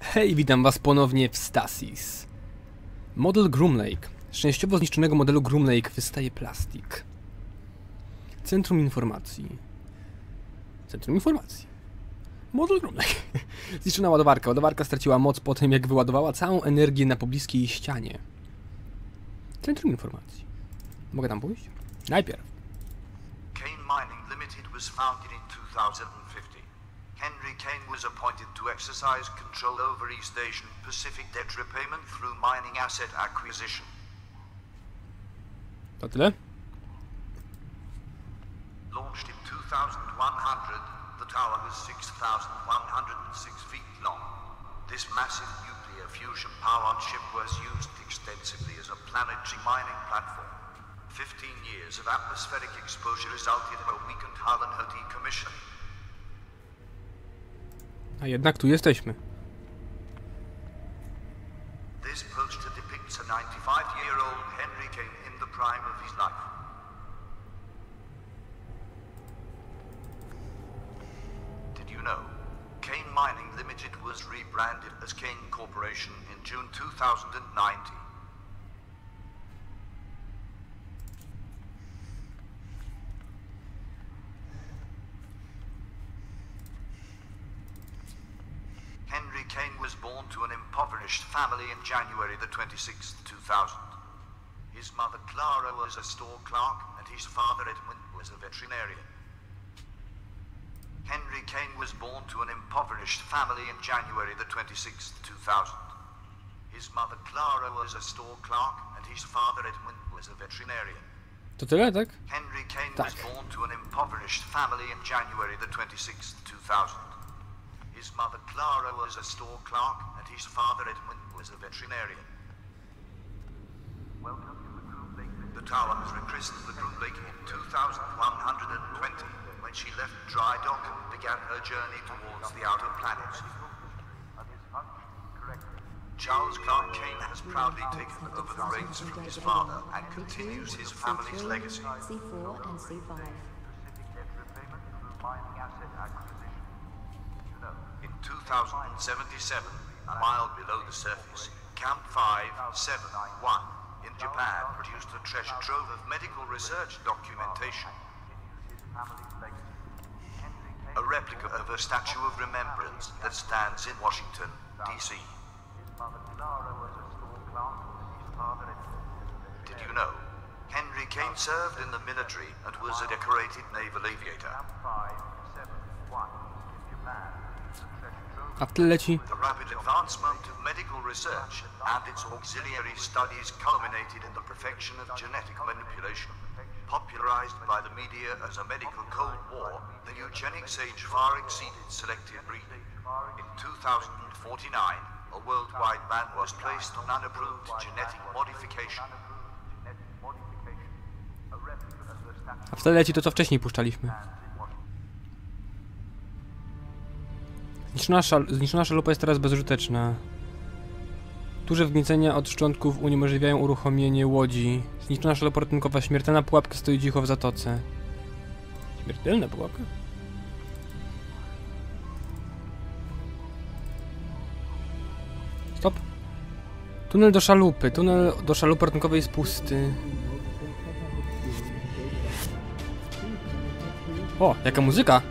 Hej, witam was ponownie w Stasis. Model Groom Lake. Z częściowo zniszczonego modelu Groom Lake wystaje plastik. Centrum informacji. Centrum informacji. Model Groom Lake. Zniszczona ładowarka. Ładowarka straciła moc po tym, jak wyładowała całą energię na pobliskiej ścianie. Centrum informacji. Mogę tam pójść? Najpierw. Kane Mining Limited was founded in 2050. Henry Kane was appointed to exercise control over East Asian Pacific debt repayment through mining asset acquisition. To tyle? Launched in 2100, the tower was 6,106 feet long. This massive nuclear fusion powered ship was used extensively as a planetary mining platform. 15 years of atmospheric exposure resulted in a weakened hull and her decommissioning. A jednak tu jesteśmy. This poster depicts a 95-year-old Henry Kane in the prime of his life. Did you know? Kane Mining Limited was rebranded as Kane Corporation in June 2019. Henry Kane was born to an impoverished family in January the 26th, 2000. His mother Clara was a store clerk and his father Edmund was a veterinarian. Henry Kane was born to an impoverished family in January the 26th, 2000. His mother Clara was a store clerk and his father Edmund was a veterinarian. To tyle, tak? Henry Kane was born to an impoverished family in January the 26th, 2000. His mother Clara was a store clerk and his father Edmund was a veterinarian. Welcome to the Groom Lake. The tower was rechristened the Groom Lake in 2120 when she left dry dock and began her journey towards the outer planets. Charles Clark Kane has proudly taken over the reins from his father and continues his family's legacy. C4 and C5. In 2077, a mile below the surface, Camp 571 in Japan produced a treasure trove of medical research documentation. A replica of a statue of remembrance that stands in Washington, D.C. Did you know? Henry Kane served in the military and was a decorated naval aviator. A w tle leci. The rapid advancement of medical research and its auxiliary studies culminated in the perfection of genetic manipulation. Popularized by the media as a medical Cold War, the eugenics age far exceeded selective breeding. In 2049, a worldwide ban was placed on unapproved genetic modification. A w tle leci to, co wcześniej puszczaliśmy. Zniszczona szalupa jest teraz bezużyteczna. Duże wgniecenia od szczątków uniemożliwiają uruchomienie łodzi. Zniszczona szalupa ratunkowa. Śmiertelna pułapka stoi cicho w zatoce. Śmiertelna pułapka? Stop. Tunel do szalupy. Tunel do szalupy ratunkowej jest pusty. O, jaka muzyka!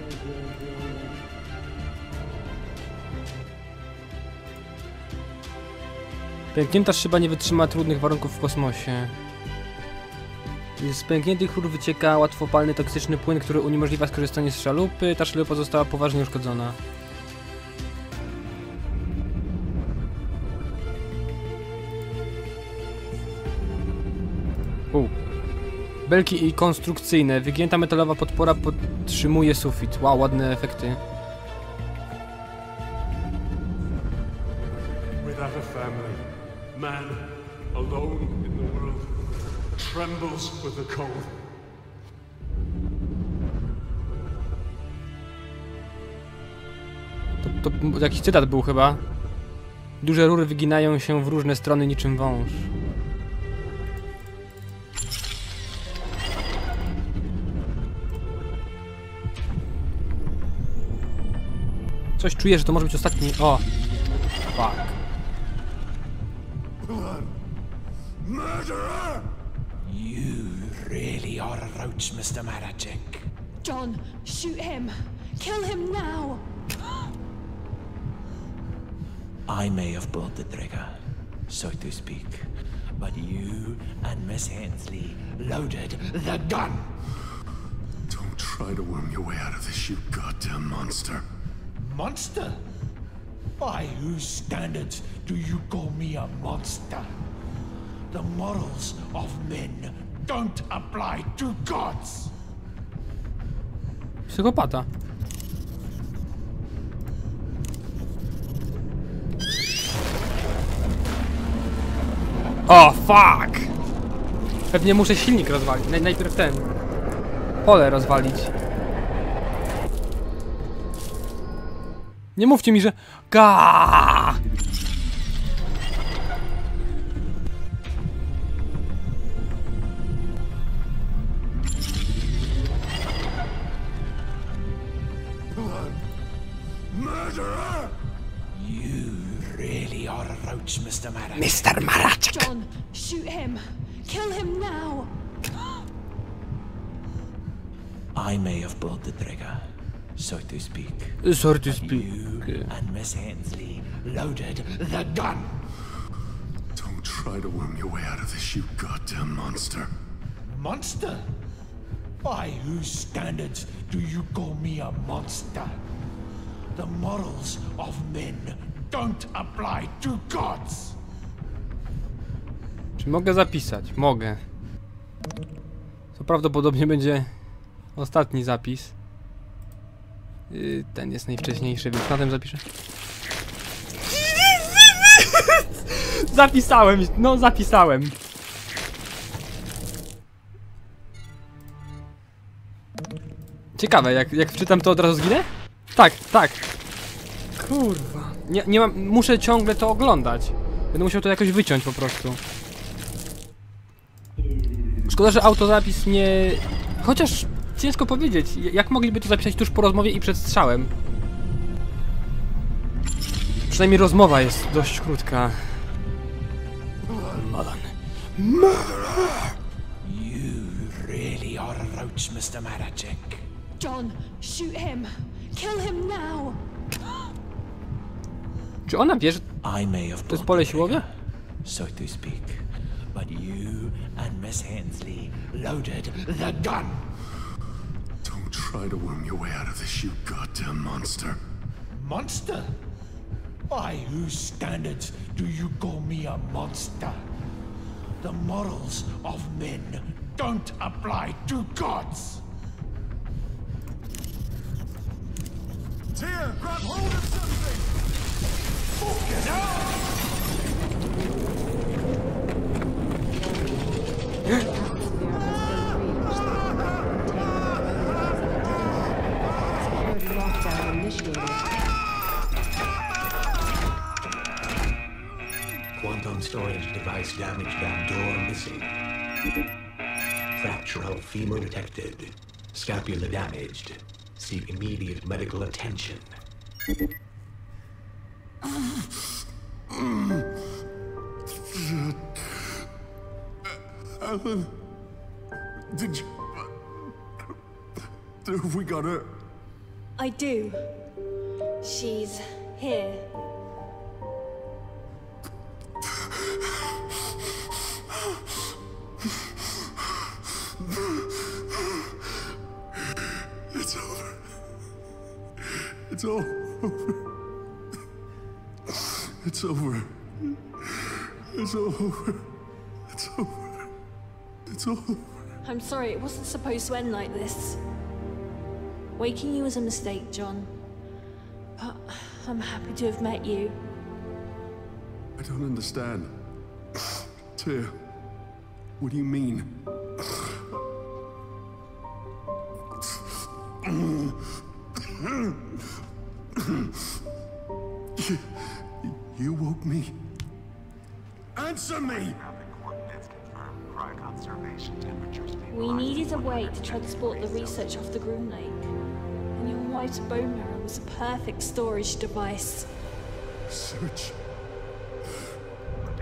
Pęknięta szyba nie wytrzyma trudnych warunków w kosmosie. Z pękniętych rur wycieka łatwopalny, toksyczny płyn, który uniemożliwia skorzystanie z szalupy. Ta szalupa została poważnie uszkodzona. Belki i konstrukcyjne. Wygięta metalowa podpora podtrzymuje sufit. Wow, ładne efekty. Without a family, man, alone in the world, trembles with the cold. To jakiś cytat był chyba. Duże rury wyginają się w różne strony niczym wąż. Coś czuję, że to może być ostatni... O! fuck. Blood. Murderer! You really are a roach, Mr. Maracek. John, shoot him. Kill him now. I may have pulled the trigger, so to speak, but you and Miss Hensley loaded the gun. Don't try to worm your way out of this, you goddamn monster. Monster? By whose standards do you call me a monster? The morals of men don't apply to gods. Psychopata. O, fuck! Pewnie muszę silnik rozwalić. Najpierw ten. Pole rozwalić. Nie mówcie mi, że... Ga! Murderer! You really are a roach, Mr. Maracek. Mr. Maracek! John, shoot him. Kill him now. I may have pulled the trigger, so to speak. So to speak. You and Miss Hensley loaded the gun. Don't try to worm your way out of this, you goddamn monster. Monster? By whose standards do you call me a monster? The morals of men don't apply to gods. Czy mogę zapisać? Mogę. To prawdopodobnie będzie ostatni zapis. Ten jest najwcześniejszy, więc na tym zapiszę. Zapisałem, no zapisałem. Ciekawe, jak wczytam to od razu zginę? Tak, tak. Kurwa. Nie mam, muszę ciągle to oglądać. Będę musiał to jakoś wyciąć po prostu. Szkoda, że autozapis nie... Chociaż ciężko powiedzieć, jak mogliby to zapisać tuż po rozmowie i przed strzałem. Przynajmniej rozmowa jest dość krótka. Malan. You really are a roach, Mr. Maracek. John, shoot him. Kill him now. Czy ona wie, że I may have to jest pole siłowe? so to speak, but you and Miss Hensley loaded the gun. Don't try to worm your way out of this, you goddamn monster. Monster? By whose standards do you call me a monster? The morals of men don't apply to gods. Tia, grab hold of something! Quantum storage device damaged that door missing. Fracture of femur detected. Scapula damaged. Seek immediate medical attention. Alan, did you... Have we got her? I do. She's here. It's over. It's all over. It's over. It's over. It's over. It's over. I'm sorry, it wasn't supposed to end like this. Waking you was a mistake, John. But I'm happy to have met you. I don't understand. Tia, what do you mean? You woke me. Answer me! We needed a way to transport the research off the Groom Lake. And your wife's bone marrow was a perfect storage device. Search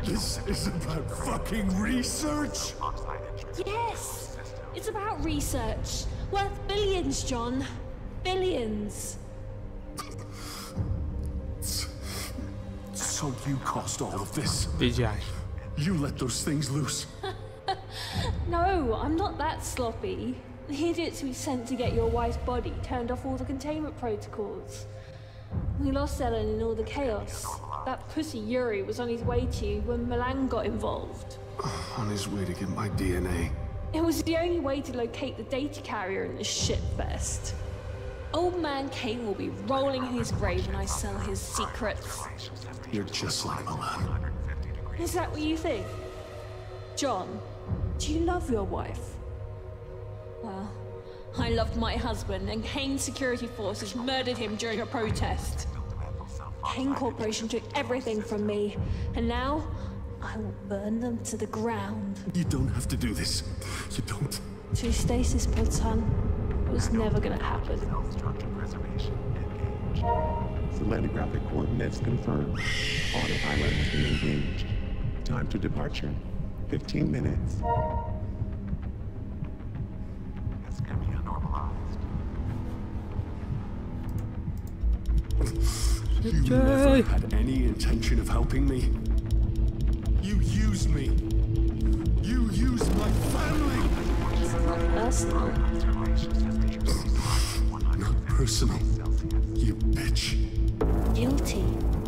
This is about fucking research? Yes! It's about research. Worth billions, John. Billions. So you caused all of this? Wiedziałeś. You let those things loose? No, I'm not that sloppy. The idiots we sent to get your wife's body turned off all the containment protocols. We lost Ellen in all the chaos. That pussy Yuri was on his way to you when Milan got involved. On his way to get my DNA. It was the only way to locate the data carrier in this shitfest. Old man Kane will be rolling in his grave when I sell his secrets. You're just like Milan. Is that what you think? John, do you love your wife? Well, I loved my husband, and Kane's security forces murdered him during a protest. Kane Corporation took everything from me, and now I will burn them to the ground. You don't have to do this. You don't. To stasis pods, son. It was never gonna happen. Selenographic coordinates confirmed. Autopilot has been engaged. Time to departure. 15 minutes. You never had any intention of helping me. You used me. You used my family. It's not personal. Not personal. You bitch. Guilty.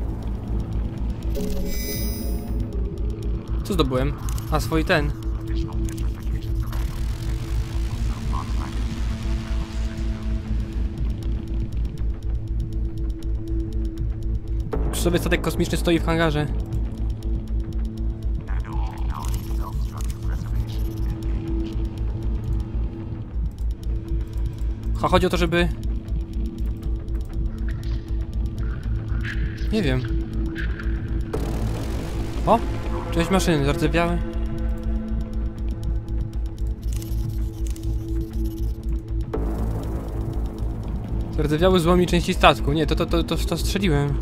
Co zdobyłem? A swój ten. Sobie statek kosmiczny stoi w hangarze. Chodzi o to, żeby... Nie wiem. O! Część maszyny, zardzewiałe. Zardzewiały złomi części statku. Nie, to strzeliłem.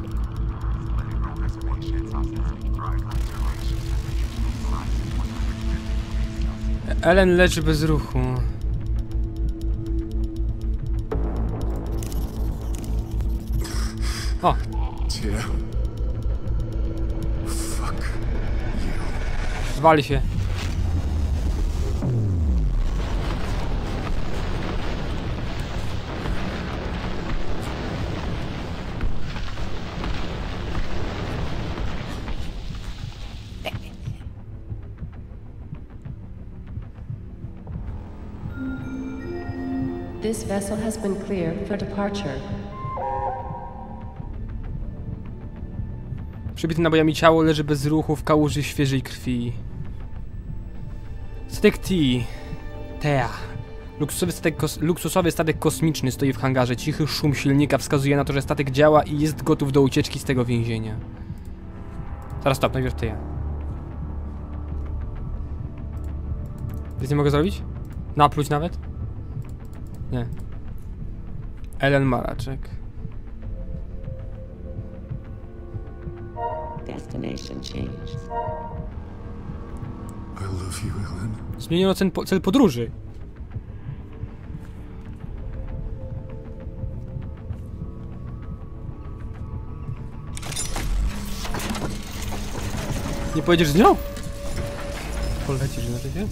Ellen leży bez ruchu. O! Zwali się. This vessel has been cleared for departure. Przybite nabojami ciało leży bez ruchu w kałuży świeżej krwi. Statek Thea. Luksusowy statek kosmiczny stoi w hangarze. Cichy szum silnika wskazuje na to, że statek działa i jest gotów do ucieczki z tego więzienia. Zaraz stop, najpierw Thea. Nic nie mogę zrobić? Napluć nawet? Nie. Ellen Malaczek. Destination changed. I love you, Ellen. Zmieniono cel podróży. Nie pojedziesz z nią? Polecisz na razie?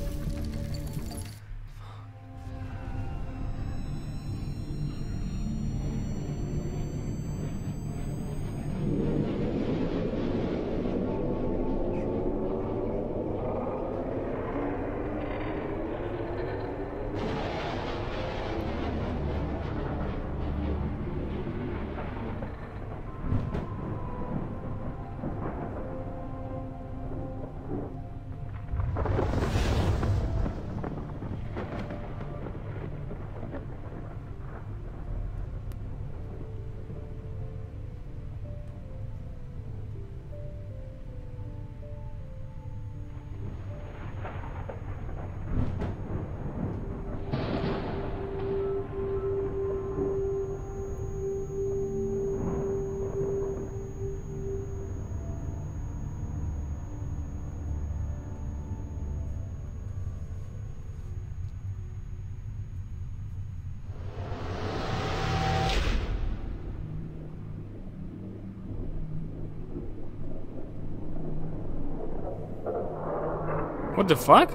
What the fuck?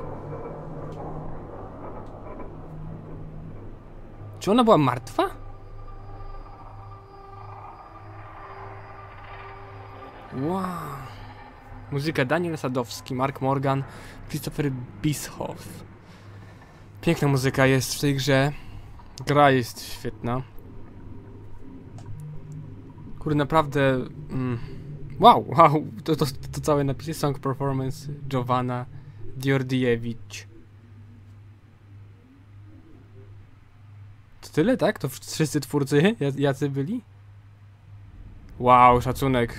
Czy ona była martwa? Wow. Muzyka Daniel Sadowski, Mark Morgan, Christopher Bischoff. Piękna muzyka jest w tej grze. Gra jest świetna. Kurde, naprawdę... Wow. To całe napisy. Song performance Jovana Diordiewicz. To tyle, tak? To wszyscy twórcy jacy byli? Wow, szacunek.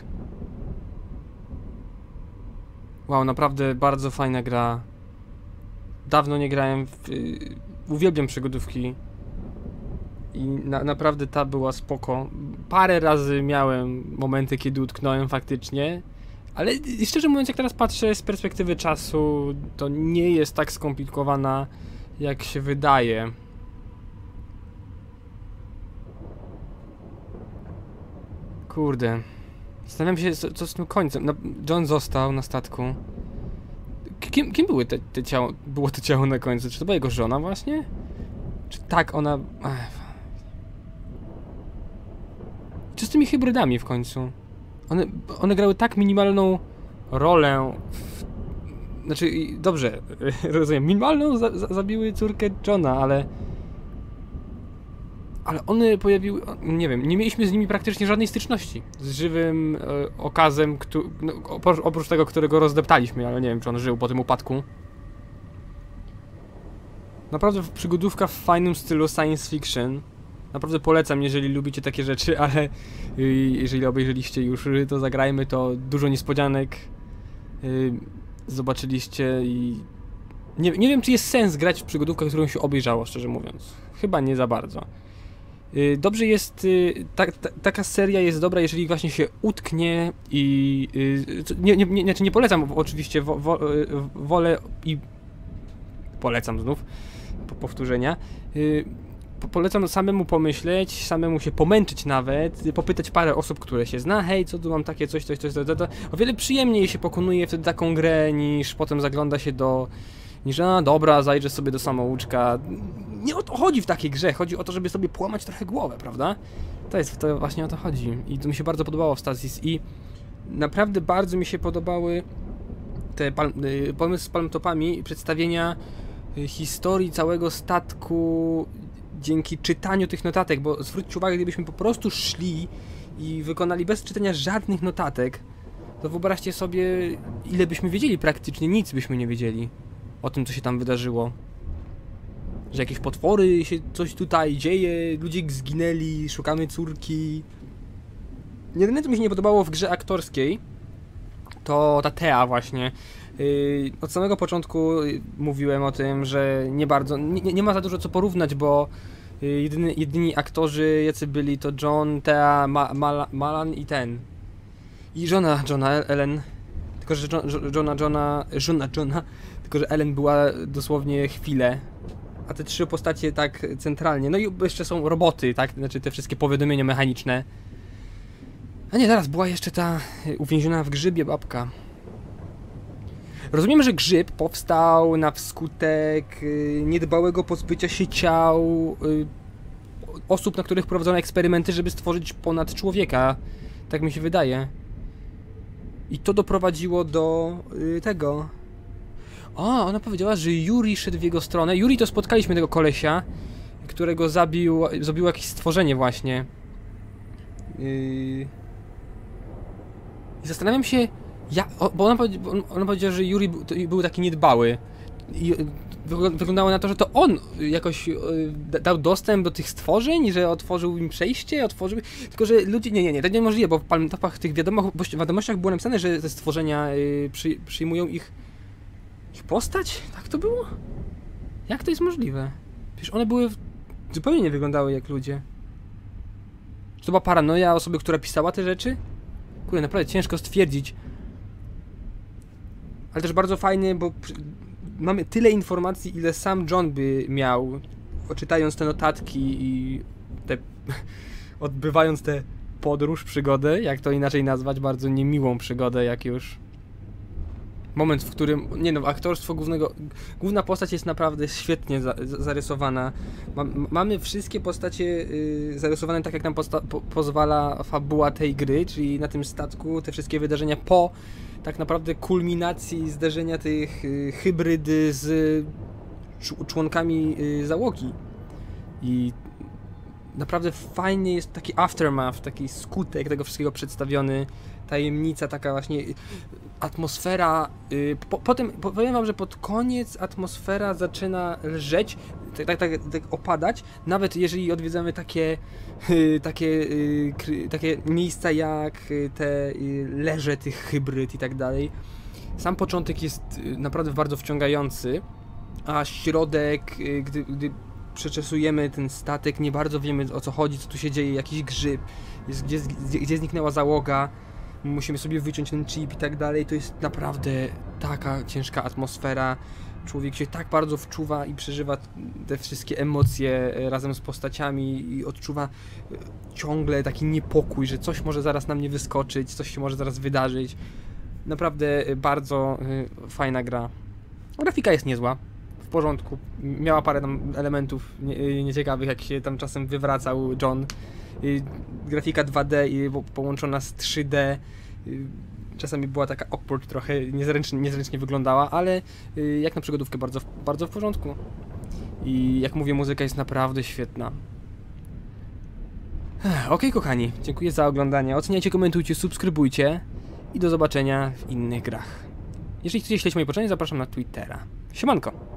Wow, naprawdę bardzo fajna gra. Dawno nie grałem w... Uwielbiam przygodówki. I naprawdę ta była spoko. Parę razy miałem momenty, kiedy utknąłem faktycznie. Ale szczerze mówiąc, jak teraz patrzę z perspektywy czasu, to nie jest tak skomplikowana, jak się wydaje. Kurde. Zastanawiam się, co z tym końcem. No, John został na statku. Kim były te ciało? Było to ciało na końcu? Czy to była jego żona właśnie? Czy tak ona... Co z tymi hybrydami w końcu? One grały tak minimalną rolę Znaczy, dobrze, rozumiem, minimalną zabiły córkę Johna, ale one pojawiły, nie wiem, nie mieliśmy z nimi praktycznie żadnej styczności z żywym okazem, no, oprócz tego, którego rozdeptaliśmy, ale nie wiem, czy on żył po tym upadku. Naprawdę przygodówka w fajnym stylu science fiction. Naprawdę polecam, jeżeli lubicie takie rzeczy, ale jeżeli obejrzeliście już To zagrajmy, to dużo niespodzianek zobaczyliście i nie wiem, czy jest sens grać w przygodówkę, którą się obejrzało, szczerze mówiąc. Chyba nie za bardzo. Dobrze jest, taka seria jest dobra, jeżeli właśnie się utknie i nie polecam, oczywiście wolę i polecam znów powtórzenia. Polecam samemu pomyśleć, samemu się pomęczyć nawet, popytać parę osób, które się zna, hej, co tu mam takie coś. O wiele przyjemniej się pokonuje wtedy taką grę, niż potem zagląda się niż dobra, zajrzę sobie do samouczka. Nie o to chodzi w takiej grze, chodzi o to, żeby sobie połamać trochę głowę, prawda? To właśnie o to chodzi. I to mi się bardzo podobało w Stasis i naprawdę bardzo mi się podobały te pomysł z palmtopami, przedstawienia historii całego statku dzięki czytaniu tych notatek, bo zwróćcie uwagę, gdybyśmy po prostu szli i wykonali bez czytania żadnych notatek, to wyobraźcie sobie, ile byśmy wiedzieli, praktycznie nic byśmy nie wiedzieli o tym, co się tam wydarzyło. Że jakieś potwory się coś tutaj dzieje, ludzie zginęli, szukamy córki. Jedyne, co mi się nie podobało w grze aktorskiej, to ta Thea właśnie. Od samego początku mówiłem o tym, że nie ma za dużo co porównać, bo jedyni aktorzy jacy byli to John, Thea, Malan i ten. I żona Ellen. Tylko, że żona, tylko, że Ellen była dosłownie chwilę. A te trzy postacie tak centralnie. No i jeszcze są roboty, tak? Znaczy te wszystkie powiadomienia mechaniczne. A nie, zaraz była jeszcze ta uwięziona w grzybie babka. Rozumiem, że grzyb powstał na wskutek niedbałego pozbycia się ciał osób, na których prowadzono eksperymenty, żeby stworzyć ponad człowieka. Tak mi się wydaje. I to doprowadziło do tego. O, ona powiedziała, że Yuri szedł w jego stronę. Yuri to spotkaliśmy tego kolesia, którego zabiło jakieś stworzenie właśnie. I zastanawiam się, bo ona powiedziała, że Yuri był taki niedbały. I wyglądało na to, że to on jakoś dał dostęp do tych stworzeń, że otworzył im przejście, tylko że ludzie, nie, to niemożliwe, bo w palmtopach tych wiadomościach było napisane, że te stworzenia przyjmują ich postać? Tak to było? Jak to jest możliwe? Przecież one zupełnie nie wyglądały jak ludzie. Czy to była paranoja osoby, która pisała te rzeczy? Kurde, naprawdę ciężko stwierdzić. Ale też bardzo fajnie, bo mamy tyle informacji, ile sam John by miał, czytając te notatki i odbywając tę podróż, przygodę, jak to inaczej nazwać, bardzo niemiłą przygodę, jak już. moment, w którym, nie no, aktorstwo główna postać jest naprawdę świetnie zarysowana. Mamy wszystkie postacie zarysowane tak, jak nam pozwala fabuła tej gry, czyli na tym statku, te wszystkie wydarzenia po tak naprawdę kulminacji zderzenia tych hybrydy z członkami załogi. I naprawdę fajnie jest taki aftermath, taki skutek tego wszystkiego przedstawiony, tajemnica, taka właśnie atmosfera. Potem powiem wam, że pod koniec atmosfera zaczyna lżeć, tak opadać, nawet jeżeli odwiedzamy takie miejsca jak te leże tych hybryd i tak dalej. Sam początek jest naprawdę bardzo wciągający, a środek, gdy przeczesujemy ten statek, nie bardzo wiemy, o co chodzi, co tu się dzieje, jakiś grzyb, gdzie zniknęła załoga, musimy sobie wyciąć ten chip i tak dalej. To jest naprawdę taka ciężka atmosfera. Człowiek się tak bardzo wczuwa i przeżywa te wszystkie emocje razem z postaciami i odczuwa ciągle taki niepokój, że coś może zaraz na mnie wyskoczyć, coś się może zaraz wydarzyć. Naprawdę bardzo fajna gra. Grafika jest niezła. W porządku. Miała parę tam elementów nieciekawych, jak się tam czasem wywracał John. Grafika 2D i połączona z 3D. Czasami była taka awkward trochę, niezręcznie wyglądała, ale jak na przygodówkę bardzo w porządku. I jak mówię, muzyka jest naprawdę świetna. Okej, kochani, dziękuję za oglądanie. Oceniajcie, komentujcie, subskrybujcie i do zobaczenia w innych grach. Jeżeli chcecie śledzić moje poczynania, zapraszam na Twittera. Siemanko!